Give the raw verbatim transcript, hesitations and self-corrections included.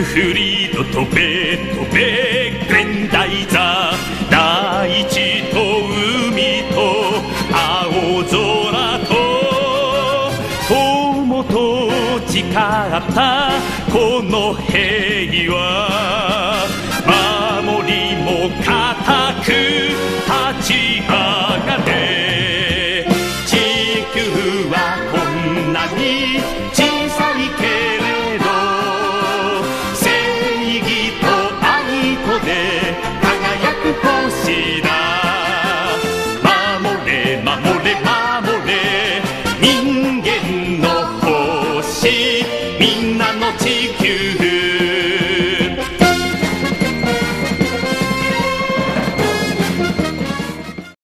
フリード飛べ飛べグレンダイザー、大地と海と青空と友と誓ったこの平和、守りも固く立ち上がれ。地球はこんなに小さいけれど、正義と愛とで輝く星だ。守れ守れ守れ人間の星、みんなの地球